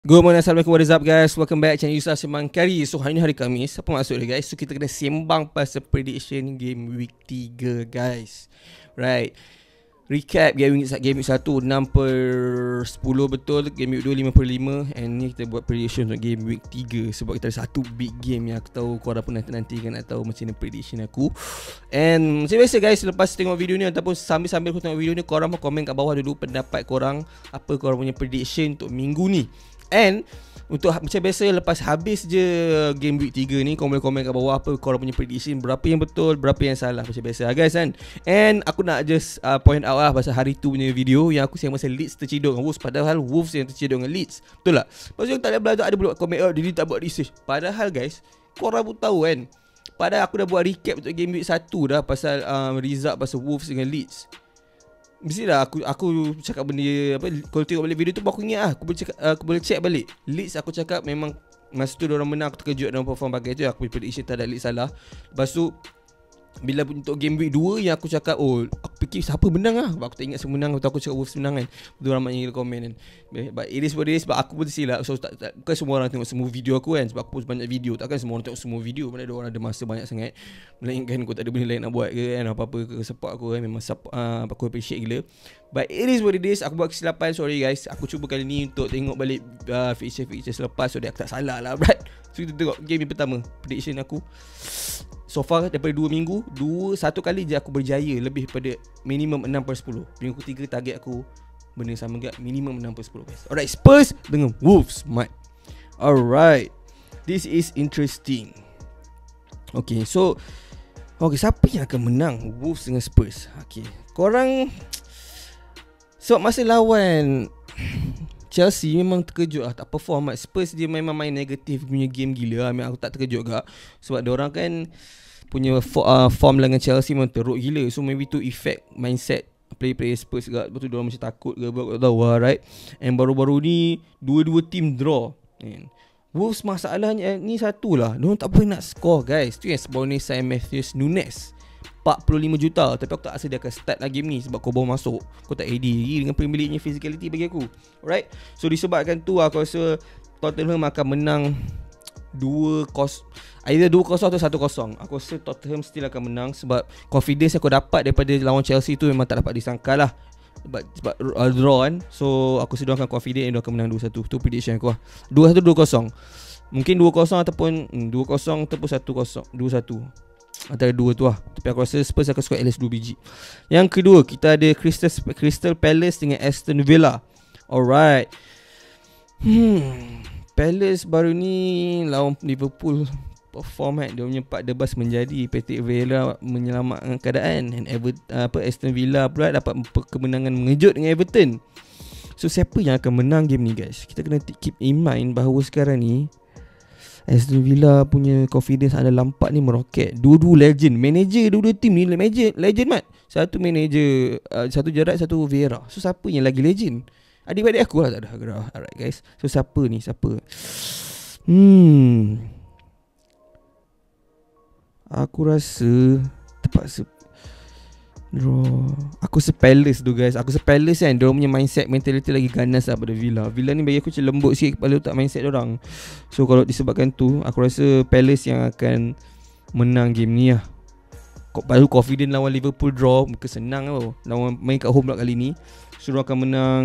Good morning, Assalamualaikum, what is up guys? Welcome back channel Yusuf Semangkari. So hari ni hari Khamis. Apa maksud dia guys? So kita kena sembang pasal prediction game week 3 guys. Right. Recap game week 1 6/10 betul. Game week 2 5/5. And ni kita buat prediction untuk game week 3. Sebab kita ada satu big game yang aku tahu korang pun nanti-nanti kan nak tahu macam mana prediction aku. And macam biasa guys, lepas tengok video ni ataupun sambil-sambil aku tengok video ni, korang pun komen kat bawah dulu pendapat korang. Apa korang punya prediction untuk minggu ni. And untuk macam biasa, lepas habis je game week 3 ni, korang boleh komen kat bawah apa korang punya prediction, berapa yang betul, berapa yang salah, macam biasa guys kan. And aku nak just point out lah pasal hari tu punya video yang aku sayang pasal Leeds terciduk dengan Wolves, padahal Wolves yang terciduk dengan Leeds. Betul tak? Lepas tu tak ada belajar, ada buat komen, oh dia tak buat research. Padahal guys, korang pun tahu kan, padahal aku dah buat recap untuk game week 1 dah pasal result pasal Wolves dengan Leeds. Mestilah aku cakap benda apa, kalau tengok balik video tu aku ingat aku boleh check balik. Leeds aku cakap memang masa tu diorang menang, aku terkejut dengan perform bagai tu. Aku prediction tak ada Leeds salah. Lepas tu bila untuk game week 2 yang aku cakap, oh aku fikir siapa menang lah, sebab aku tak ingat siapa menang. Lepas aku cakap Wolves menang kan, betul ramai yang komen kan. But it is what it is. Sebab aku pun tersilap. So bukan semua orang tengok semua video aku kan, sebab aku pun banyak video. Takkan semua orang tengok semua video, mana ada orang ada masa banyak sangat. Melainkan aku tak ada benda lain nak buat ke kan, apa-apa ke support aku kan. Memang support, aku appreciate gila. But it is what it is. Aku buat kesilapan, sorry guys. Aku cuba kali ni untuk tengok balik feature selepas, so that aku tak salah lah berat. So kita tengok game yang pertama. Prediction aku so far daripada 2 minggu, satu kali je aku berjaya lebih pada minimum 6/10. Minggu ketiga target aku benda sama juga, minimum 6/10 guys. Alright, Spurs dengan Wolves, mat. Alright, this is interesting. Okay, so siapa yang akan menang Wolves dengan Spurs? Okay, korang sebab masa lawan Chelsea memang terkejut lah, tak perform mat. Spurs dia memang main negatif punya game gila lah. Aku tak terkejut gak, sebab diorang kan punya form dengan Chelsea memang teruk gila. So maybe tu effect mindset player Spurs gak. Lepas tu diorang macam takut ke, aku tak tahu lah, right. And baru-baru ni dua-dua team draw. Wolves masalahnya ni satu lah, diorang tak boleh nak score guys. Tu yang sebab ni saya Matheus Nunes 45 juta. Tapi aku tak rasa dia akan start lagi game ni, sebab kau baru masuk, kau tak AD lagi dengan Premier League punya physicality bagi aku. Alright, so disebabkan tu aku rasa Tottenham akan menang 2-0, either 2-0 atau 1-0. Aku rasa Tottenham still akan menang, sebab confidence aku dapat daripada lawan Chelsea tu memang tak dapat disangkal lah. Sebab draw kan. So aku rasa dia akan confident and dia akan menang 2-1. Tu prediction aku lah, 2-1, 2-0. Mungkin 2-0 ataupun 2-0 ataupun 1-0, 2-1 antara dua tu lah. Tapi aku rasa Spurs akan score at least 2 biji. Yang kedua, kita ada Crystal Palace dengan Aston Villa. Alright. Palace baru ni lawan Liverpool perform kan. Dia punya 4 debas menjadi. Patrick Vieira menyelamatkan keadaan. And Aston Villa pula dapat kemenangan mengejut dengan Everton. So siapa yang akan menang game ni guys? Kita kena keep in mind bahawa sekarang ni Aston Villa punya confidence ada Lampard ni meroket. Dua-dua legend. Manager dua-dua team ni legend mat. Satu manager, satu Gerrard, satu Vieira. So siapa yang lagi legend? Adik-adik aku lah tak ada gerah. Alright guys, so siapa ni? Aku rasa terpaksa draw. Aku Palace tu guys. Aku Palace kan, diorang punya mindset, mentality lagi ganas lah pada Villa. Villa ni bagi aku macam lembut sikit kepala otak mindset diorang. So kalau disebabkan tu, aku rasa Palace yang akan menang game ni lah. Baru confident lawan Liverpool draw, muka senang tau. Lawan main kat home pula kali ni. So diorang akan menang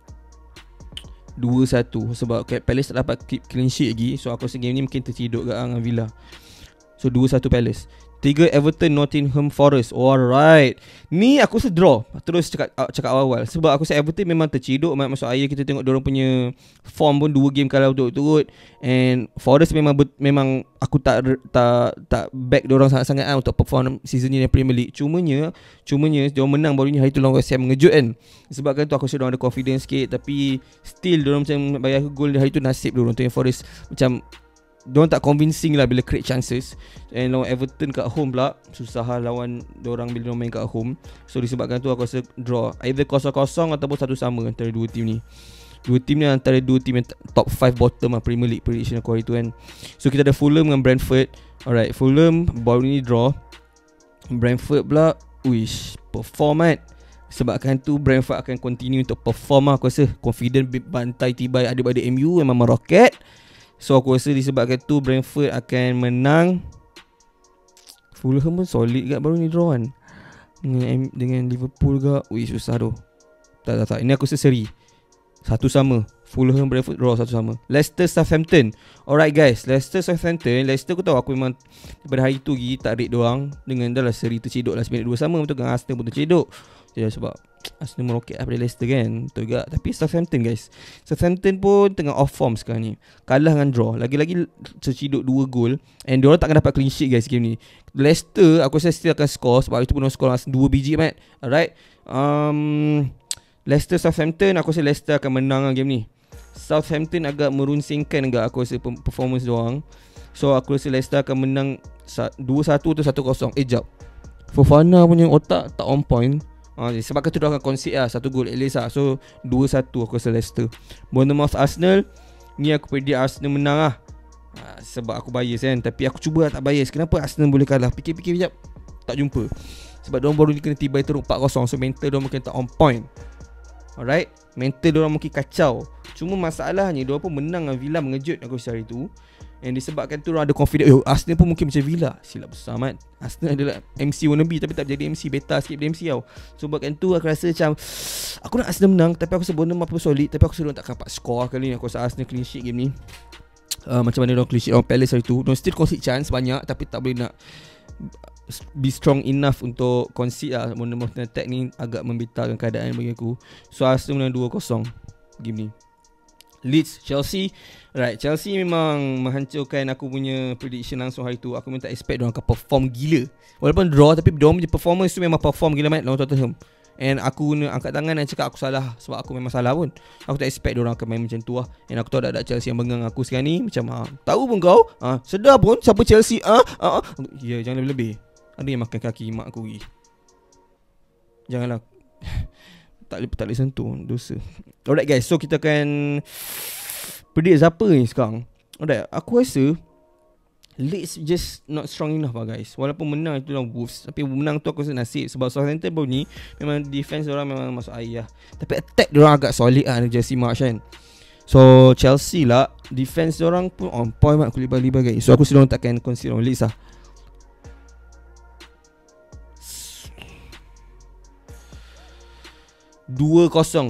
2-1. Sebab Palace tak dapat keep clean sheet lagi. So aku rasa game ni mungkin terciduk kat dengan Villa. So 2-1 Palace. 3 Everton Nottingham Forest. Alright, ni aku rasa draw. Terus cakap awal-awal, sebab aku rasa Everton memang terciduk. Maksud ayah kita tengok diorang punya form pun 2 game kalah berturut-turut. And Forest memang aku tak back diorang sangat-sangat untuk perform season ni dalam Premier League. Cumanya diorang menang baru ni hari tu lawan West Ham, mengejut kan. Sebabkan tu aku rasa diorang ada confidence sikit. Tapi still diorang macam bayar gol hari tu, nasib diorang tu yang Forest macam diorang tak convincing lah bila create chances. And lawan Everton kat home pula susah lah lawan diorang bila diorang main kat home. So disebabkan tu aku rasa draw, either 0-0 ataupun 1 sama antara dua tim ni. Dua tim ni antara dua tim yang top 5 bottom lah Premier League prediction aku hari tu kan. So kita ada Fulham dengan Brentford. Alright, Fulham baru ni draw. Brentford pula perform kan. Sebabkan tu Brentford akan continue untuk perform lah. Aku rasa confident bantai tibai adik-adik MU memang meroket. So aku rasa disebabkan tu Brentford akan menang. Fulham pun solid kat baru ni draw kan dengan Liverpool ke. Ui susah tu. Tak. Ini aku rasa seri 1-1. Fulham Brentford draw 1-1. Leicester Southampton. Alright guys, Leicester Southampton. Leicester aku tahu aku memang daripada hari tu pergi tak rate diorang dengan dah lah seri tercedok lah 9-2 sama. Betul kan, Arsenal pun tercedok. Ya, sebab Arsenal meroket daripada Leicester kan. Betul juga. Tapi Southampton guys, Southampton pun tengah off form sekarang ni. Kalah dengan draw. Lagi-lagi tercedok 2 gol. And diorang takkan dapat clean sheet guys game ni. Leicester aku rasa still akan score. Sebab itu pun diorang score 2 biji mat. Alright. Leicester Southampton, aku rasa Leicester akan menang game ni. Southampton agak merunsingkan agak aku rasa performance diorang. So aku rasa Leicester akan menang 2-1 atau 1-0. Jap, Fofana punya otak tak on point. Sebab tu dia akan concede lah 1 gol at least lah. So 2-1 aku rasa Leicester. Bournemouth Arsenal, ni aku predict Arsenal menang lah. Sebab aku bias kan. Tapi aku cuba tak bias. Kenapa Arsenal boleh kalah? Fikir-fikir sekejap, tak jumpa. Sebab diorang baru ni kena tiba teruk 4-0. So mental diorang mungkin tak on point. Alright, mental diorang mungkin kacau. Cuma masalahnya diorang pun menang dengan Villa, mengejut aku hari tu. And disebabkan tu diorang ada confidence. Arsenal pun mungkin macam Villa. Silap besar mat. Arsenal adalah MC wannabe tapi tak jadi MC, beta sikit dari MC tau. Sebabkan tu aku rasa macam aku nak Arsenal menang. Tapi aku rasa Bournemouth pun solid. Tapi aku rasa diorang takkan dapat score kali ni. Aku rasa Arsenal clean sheet game ni. Macam mana diorang clean sheet orang Palace hari tu. Diorang still concede chance banyak, tapi tak boleh nak be strong enough untuk concede lah. Bournemouth attack ni agak membitarkan keadaan bagi aku. So Arsenal menang 2-0 game ni. Leeds Chelsea. Right, Chelsea memang menghancurkan aku punya prediction langsung hari tu. Aku memang tak expect diorang akan perform gila. Walaupun draw, tapi diorang punya performance tu memang perform gila mat lawan Tottenham. And aku guna angkat tangan dan cakap aku salah. Sebab aku memang salah pun. Aku tak expect diorang akan main macam tu lah. And aku tahu ada Chelsea yang bengang aku sekarang ni. Macam tahu pun kau sedar pun siapa Chelsea. Ya, jangan lebih-lebih. Ada yang makan kaki mak aku pergi. Janganlah. Tak boleh sentuh, dosa. Alright guys, so kita akan predict siapa ni sekarang. Alright, aku rasa Leeds just not strong enough lah guys. Walaupun menang itu lawan Wolves, tapi menang tu aku rasa nasib. Sebab Southampton baru ni memang defense diorang memang masuk air lah. Tapi attack diorang agak solid lah, Jesse Marsch kan. So Chelsea lah, defense diorang pun on point mat, kulit bali guys. So aku rasa diorang takkan consider Leeds lah. 2-0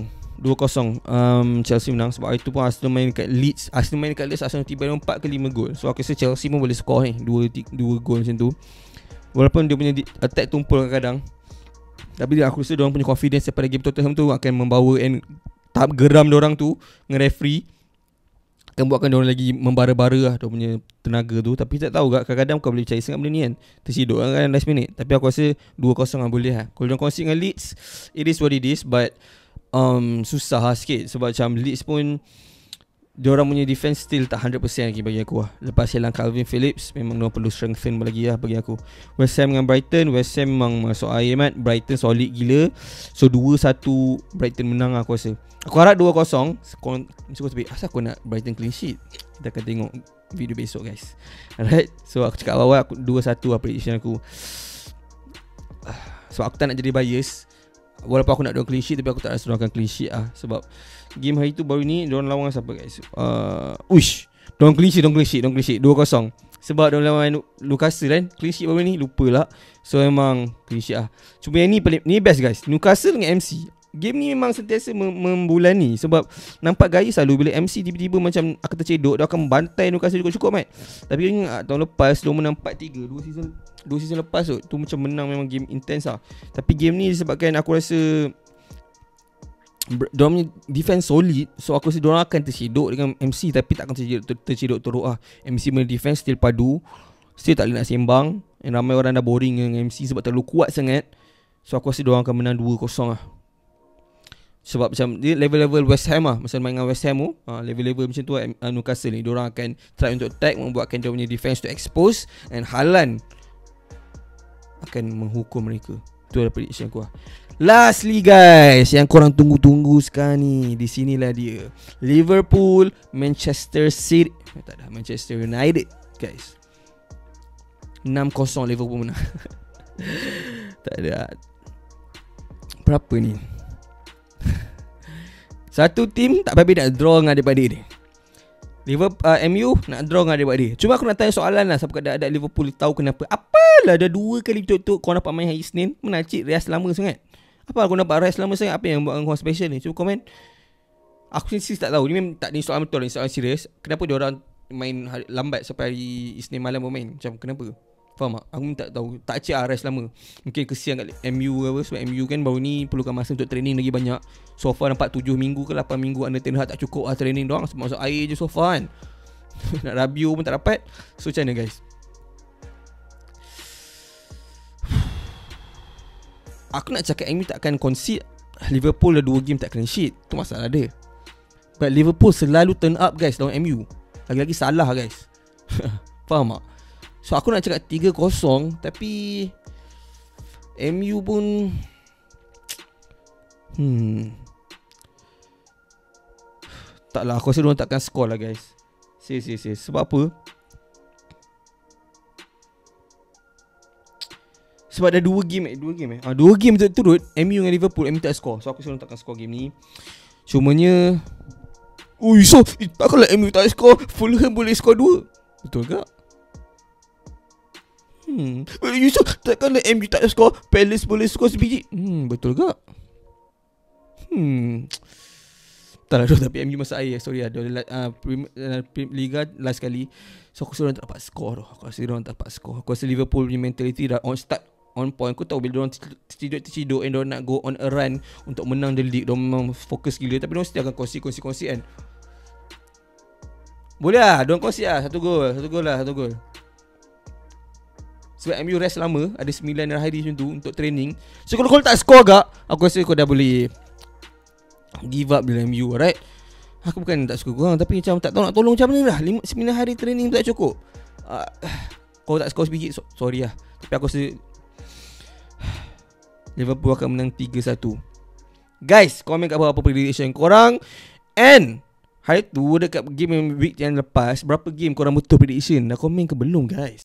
Chelsea menang. Sebab itu pun Arsenal main dekat Leeds. Arsenal tiba 4 ke 5 gol. So aku rasa Chelsea pun boleh score ni 2 gol macam tu. Walaupun dia punya attack tumpul kadang-kadang, tapi aku rasa diorang punya confidence daripada game Tottenham tu akan membawa and tahap geram diorang tu dengan referee akan buatkan diorang lagi membara-bara lah diorang punya tenaga tu. Tapi tak tahu tak, kadang-kadang kau boleh percaya sangat benda ni kan. Tersiduk kan last minute. Tapi aku rasa 2-0 lah boleh lah. Kalau diorang concede dengan Leeds, it is what it is. But susah lah sikit. Sebab macam Leeds pun diorang punya defense still tak 100% lagi bagi aku lah. Lepas hilang Calvin Phillips, memang diorang perlu strengthen lagi lah bagi aku. West Ham dengan Brighton, West Ham memang masuk air mat. Brighton solid gila. So 2-1 Brighton menang lah aku rasa. Aku harap 2-0. Asal aku nak Brighton clean sheet? Kita akan tengok video besok guys. Alright, so aku cakap awal aku 2-1 lah prediction aku. Sebab aku tak nak jadi bias. Walaupun aku nak diorang clean sheet, tapi aku tak rasa diorang akan clean sheet lah. Sebab game hari tu baru ni diorang lawan siapa guys? Diorang clean sheet 2-0. Sebab diorang lawan Newcastle kan, clean sheet baru ni, lupa lah. So memang clean sheet lah. Cuma yang ni best guys, Newcastle dengan MC. Game ni memang sentiasa membulani. Sebab nampak gaya selalu bila MC tiba-tiba macam akan tercedok, dia akan bantai Newcastle cukup-cukup mat. Tapi tahun lepas dia menang 4-3 2 season lepas tu macam menang, memang game intense lah. Tapi game ni disebabkan aku rasa diorang punya defense solid. So aku rasa diorang akan tercedok dengan MC, tapi tak akan tercedok teruk lah. MC punya defense still padu, still tak boleh nak sembang. And ramai orang dah boring dengan MC sebab terlalu kuat sangat. So aku rasa diorang akan menang 2-0 lah. Sebab macam dia level-level West Ham lah. Masa main dengan West Ham tu, level-level macam tu Newcastle ni, diorang akan try untuk attack, membuatkan dia punya defense to expose. And Haaland akan menghukum mereka. Itu adalah prediction aku lah. Lastly guys, yang korang tunggu-tunggu sekarang ni, di sinilah dia. Liverpool Manchester City, tak ada, Manchester United guys. 6-0 Liverpool menang. Tak ada. Berapa ni? Satu team tak habis nak draw dengan adik-beradik ni. Liverpool, MU nak draw dengan adik-beradik. Cuma aku nak tanya soalan lah, siapa ada Liverpool tahu kenapa. Apalah dah 2 kali betul-betul kau dapat main hari Isnin, menacik rest lama sangat. Apa kau dapat rest lama sangat? Apa yang buat kau special ni? Cuba komen. Aku sendiri tak tahu. Ni memang tak, ni soalan betul, ni soalan serius. Kenapa dia orang main lambat sampai hari Isnin malam bermain? Macam kenapa? Faham tak? Aku tak tahu. Tak cik rest lama. Mungkin kesian kat MU ke apa. Sebab MU kan baru ni perlukan masa untuk training lagi banyak. So far nampak 7 minggu ke 8 minggu under Ten Hag tak cukup lah training doang. Sebab masuk air je so far kan. Nak review pun tak dapat. So macam mana guys? Aku nak cakap MU tak akan concede. Liverpool dah 2 game tak clean sheet. Tu masalah dia. But Liverpool selalu turn up guys lawan MU. Lagi-lagi salah guys. Faham tak? So aku nak cakap 3-0. Tapi MU pun taklah, aku rasa diorang takkan score lah guys. Serius. Sebab apa? Sebab dah 2 game 2 game turut MU dengan Liverpool, MU tak score. So aku rasa diorang takkan score game ni. Cumanya so takkanlah MU tak score, Fulham boleh score 2. Betul tak? So takkanlah MU tak score, Palace boleh score sebiji. Betul tak? Tak lah, tapi MU masa air. Sorry lah, Liga last kali. So aku rasa diorang tak dapat score. Aku rasa Liverpool punya mentality dah on point. Aku tahu bila diorang terciduk and diorang nak go on a run untuk menang the league, diorang memang fokus gila. Tapi diorang still akan kongsi kan. Boleh lah, diorang kongsi lah. Satu gol. Sebab MU rest lama, ada 9 hari macam tu untuk training. So kalau kau tak score agak, aku rasa kau dah boleh give up dengan MU, alright? Aku bukan tak suka korang, tapi macam tak tahu nak tolong macam mana lah. 9 hari training tak cukup. Kau tak score sebiji, sorry lah. Tapi aku rasa Liverpool akan menang 3-1. Guys, komen kat bawah apa prediction korang. And hari tu dekat game week yang lepas, berapa game korang betul prediction? Dah komen ke belum guys?